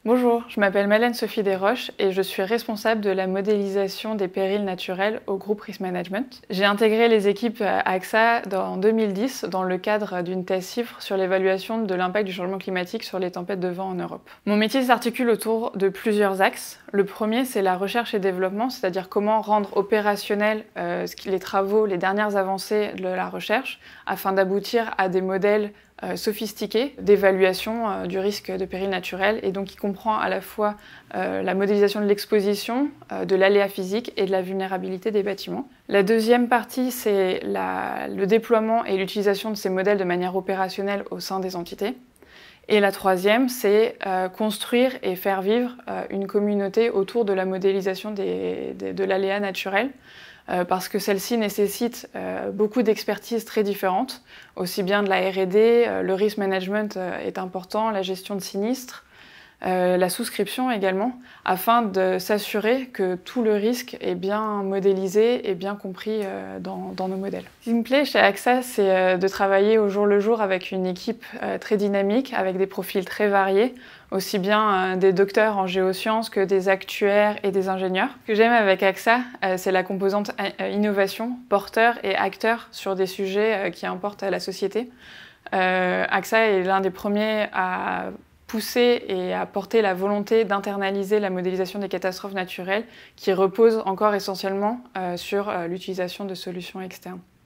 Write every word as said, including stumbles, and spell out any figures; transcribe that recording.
Bonjour, je m'appelle Malène Sophie Desroches et je suis responsable de la modélisation des périls naturels au groupe Risk Management. J'ai intégré les équipes A X A en deux mille dix dans le cadre d'une thèse CIFRE sur l'évaluation de l'impact du changement climatique sur les tempêtes de vent en Europe. Mon métier s'articule autour de plusieurs axes. Le premier, c'est la recherche et développement, c'est-à-dire comment rendre opérationnels euh, les travaux, les dernières avancées de la recherche, afin d'aboutir à des modèles Euh, sophistiqué d'évaluation euh, du risque de péril naturel et donc qui comprend à la fois euh, la modélisation de l'exposition, euh, de l'aléa physique et de la vulnérabilité des bâtiments. La deuxième partie, c'est le déploiement et l'utilisation de ces modèles de manière opérationnelle au sein des entités. Et la troisième, c'est euh, construire et faire vivre euh, une communauté autour de la modélisation des, des, de l'aléa naturel, euh, parce que celle-ci nécessite euh, beaucoup d'expertises très différentes, aussi bien de la R et D, euh, le risk management euh, est important, la gestion de sinistres, Euh, la souscription également, afin de s'assurer que tout le risque est bien modélisé et bien compris euh, dans, dans nos modèles. Ce qui me plaît chez A X A, c'est euh, de travailler au jour le jour avec une équipe euh, très dynamique, avec des profils très variés, aussi bien euh, des docteurs en géosciences que des actuaires et des ingénieurs. Ce que j'aime avec A X A, euh, c'est la composante euh, innovation, porteur et acteur sur des sujets euh, qui importent à la société. Euh, A X A est l'un des premiers à pousser et à porter la volonté d'internaliser la modélisation des catastrophes naturelles qui repose encore essentiellement euh, sur euh, l'utilisation de solutions externes.